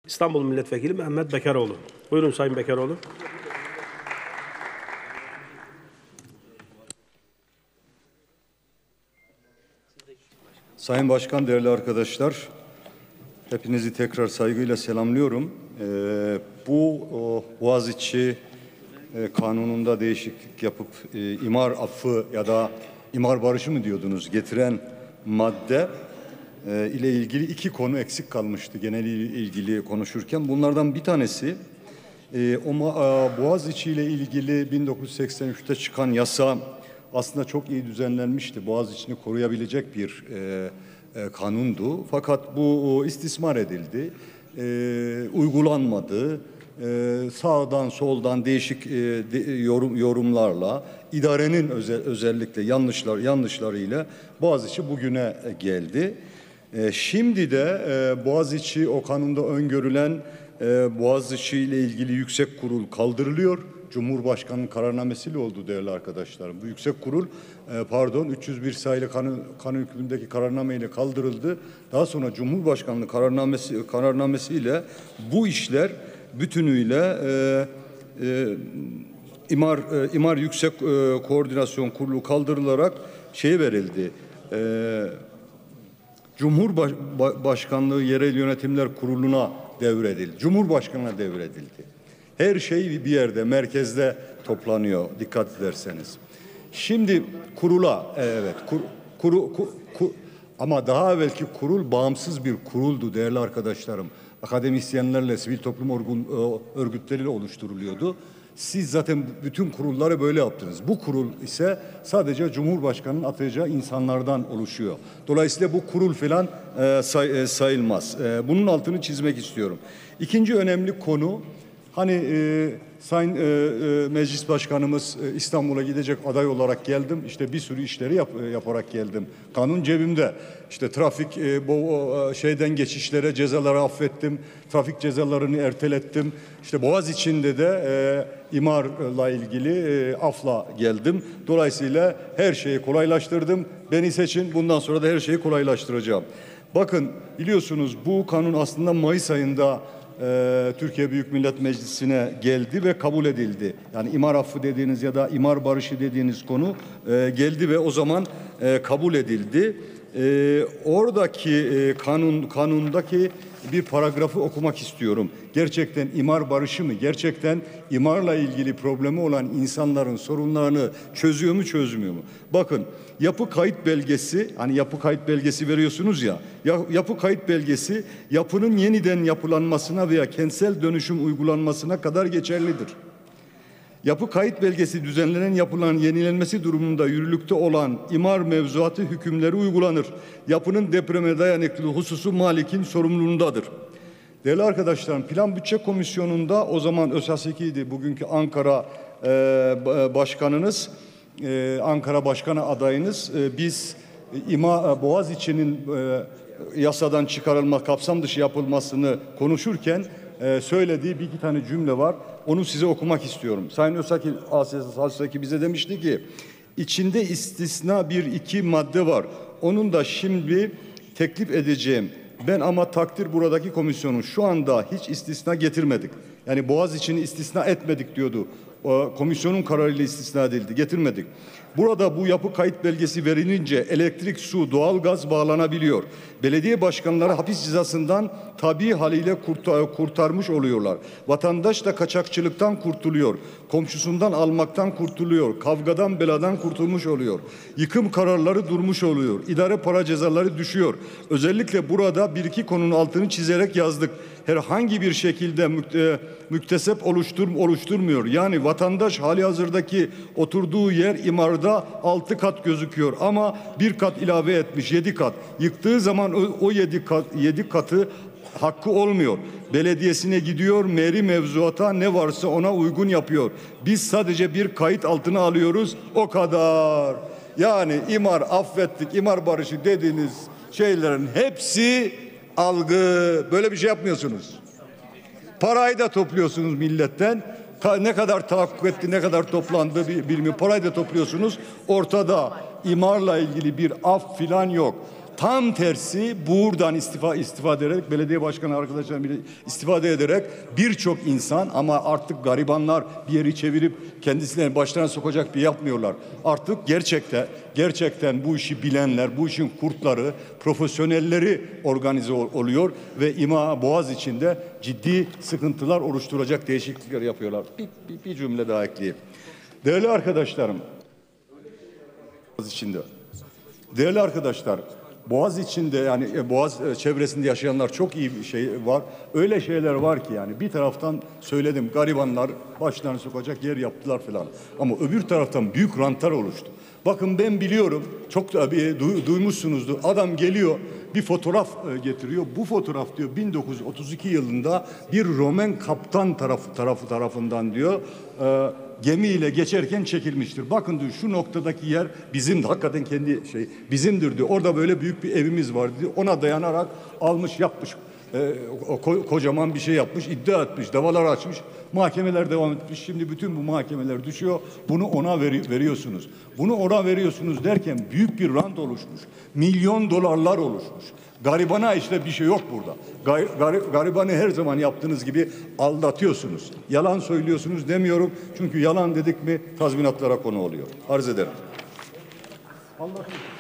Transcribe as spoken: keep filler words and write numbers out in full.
İstanbul Milletvekili Mehmet Bekaroğlu. Buyurun Sayın Bekaroğlu. Sayın Başkan, değerli arkadaşlar, hepinizi tekrar saygıyla selamlıyorum. Ee, bu o, Boğaziçi e, kanununda değişiklik yapıp e, imar affı ya da imar barışı mı diyordunuz getiren madde e, ile ilgili iki konu eksik kalmıştı genel ilgili konuşurken. Bunlardan bir tanesi e, o, e, Boğaziçi ile ilgili bin dokuz yüz seksen üçte çıkan yasa aslında çok iyi düzenlenmişti. Boğaziçi'ni koruyabilecek bir e, e, kanundu. Fakat bu istismar edildi, e, uygulanmadı. E, sağdan soldan değişik e, de, yorum, yorumlarla, idarenin özel, özellikle yanlışlar yanlışlarıyla Boğaziçi bugüne geldi. E, şimdi de e, Boğaziçi o kanunda öngörülen e, Boğaziçi ile ilgili yüksek kurul kaldırılıyor. Cumhurbaşkanı'nın kararnamesiyle oldu değerli arkadaşlarım. Bu yüksek kurul e, pardon üç yüz bir sayılı kanun, kanun hükmündeki kararnameyle kaldırıldı. Daha sonra Cumhurbaşkanlığı kararnamesi kararnamesiyle bu işler bütünüyle e, e, imar e, imar yüksek e, koordinasyon kurulu kaldırılarak şey verildi. E, Cumhurbaşkanlığı Yerel Yönetimler Kurulu'na devredildi. Cumhurbaşkanı'na devredildi. Her şey bir yerde, merkezde toplanıyor dikkat ederseniz. Şimdi kurula, evet, kur, kuru, kur, kur, ama daha evvelki kurul bağımsız bir kuruldu değerli arkadaşlarım. Akademisyenlerle, sivil toplum örgütleriyle oluşturuluyordu. Siz zaten bütün kurulları böyle yaptınız. Bu kurul ise sadece Cumhurbaşkanı'nın atayacağı insanlardan oluşuyor. Dolayısıyla bu kurul falan e, say, e, sayılmaz. E, bunun altını çizmek istiyorum. İkinci önemli konu, hani e, Sayın e, e, Meclis Başkanımız e, İstanbul'a gidecek aday olarak geldim. İşte bir sürü işleri yap, e, yaparak geldim. Kanun cebimde. İşte trafik e, bu e, şeyden geçişlere cezaları affettim. Trafik cezalarını ertelettim. İşte Boğaziçi'nde de e, imarla ilgili e, afla geldim. Dolayısıyla her şeyi kolaylaştırdım. Beni seçin. Bundan sonra da her şeyi kolaylaştıracağım. Bakın biliyorsunuz bu kanun aslında Mayıs ayında Ee, Türkiye Büyük Millet Meclisi'ne geldi ve kabul edildi. Yani imar affı dediğiniz ya da imar barışı dediğiniz konu e, geldi ve o zaman e, kabul edildi. E, oradaki e, kanun kanundaki bir paragrafı okumak istiyorum. Gerçekten imar barışı mı? Gerçekten imarla ilgili problemi olan insanların sorunlarını çözüyor mu, çözmüyor mu? Bakın, yapı kayıt belgesi, hani yapı kayıt belgesi veriyorsunuz ya, yapı kayıt belgesi yapının yeniden yapılanmasına veya kentsel dönüşüm uygulanmasına kadar geçerlidir. Yapı kayıt belgesi düzenlenen yapılan yenilenmesi durumunda yürürlükte olan imar mevzuatı hükümleri uygulanır. Yapının depreme dayanıklılığı hususu malikin sorumluluğundadır. Değerli arkadaşlarım, Plan Bütçe Komisyonu'nda o zaman Özhaseki'ydi, bugünkü Ankara e, Başkanınız, e, Ankara Başkanı adayınız. E, biz ima, Boğaziçi'nin e, yasadan çıkarılma, kapsam dışı yapılmasını konuşurken e, söylediği bir iki tane cümle var. Onu size okumak istiyorum. Sayın Özsaki, Özsaki bize demişti ki, içinde istisna bir iki madde var. Onun da şimdi teklif edeceğim. Ben ama takdir buradaki komisyonun şu anda hiç istisna getirmedik. Yani Boğaziçi'ni istisna etmedik diyordu. O, komisyonun kararıyla istisna edildi, getirmedik. Burada bu yapı kayıt belgesi verilince elektrik, su, doğalgaz bağlanabiliyor. Belediye başkanları hapis cezasından tabii haliyle kurtar, kurtarmış oluyorlar. Vatandaş da kaçakçılıktan kurtuluyor. Komşusundan almaktan kurtuluyor. Kavgadan beladan kurtulmuş oluyor. Yıkım kararları durmuş oluyor. İdare para cezaları düşüyor. Özellikle burada bir iki konunun altını çizerek yazdık. Herhangi bir şekilde mükte, müktesep oluştur, oluşturmuyor. Yani vatandaş hali hazırdaki oturduğu yer imarda altı kat gözüküyor ama bir kat ilave etmiş, yedi kat. Yıktığı zaman o, o yedi kat, yedi katı hakkı olmuyor. Belediyesine gidiyor, meri mevzuata ne varsa ona uygun yapıyor. Biz sadece bir kayıt altına alıyoruz, o kadar. Yani imar affettik, imar barışı dediğiniz şeylerin hepsi algı. Böyle bir şey yapmıyorsunuz. Parayı da topluyorsunuz milletten. Ne kadar tahakkuk etti, ne kadar toplandı bilmiyorum. Parayı da topluyorsunuz. Ortada imarla ilgili bir af filan yok. Tam tersi buradan istifa istifade ederek, belediye başkanı arkadaşlar bile istifade ederek birçok insan, ama artık garibanlar bir yeri çevirip kendisilerini başlarına sokacak bir yapmıyorlar. Artık gerçekten gerçekten bu işi bilenler, bu işin kurtları, profesyonelleri organize oluyor ve İmam Boğaz içinde ciddi sıkıntılar oluşturacak değişiklikler yapıyorlar. Bir, bir, bir cümle daha ekleyeyim. Değerli arkadaşlarım, Boğaz içinde. Değerli arkadaşlar, Boğaz içinde, yani Boğaz çevresinde yaşayanlar çok iyi bir şey var. Öyle şeyler var ki, yani bir taraftan söyledim, garibanlar başlarını sokacak yer yaptılar falan. Ama öbür taraftan büyük rantlar oluştu. Bakın ben biliyorum, çok da bir duymuşsunuzdur. Adam geliyor, bir fotoğraf getiriyor. Bu fotoğraf diyor bin dokuz yüz otuz iki yılında bir Romen kaptan tarafı tarafı tarafından diyor e, gemiyle geçerken çekilmiştir. Bakın diyor, şu noktadaki yer bizim, hakikaten kendi şey bizimdir diyor. Orada böyle büyük bir evimiz var diyor. Ona dayanarak almış, yapmış. E, ko kocaman bir şey yapmış, iddia etmiş, davalar açmış, mahkemeler devam etmiş. Şimdi bütün bu mahkemeler düşüyor, bunu ona veri veriyorsunuz. Bunu ona veriyorsunuz derken büyük bir rant oluşmuş. Milyon dolarlar oluşmuş. Garibana işte bir şey yok burada. Gar gar garibanı her zaman yaptığınız gibi aldatıyorsunuz. Yalan söylüyorsunuz demiyorum. Çünkü yalan dedik mi tazminatlara konu oluyor. Arz ederim. Allah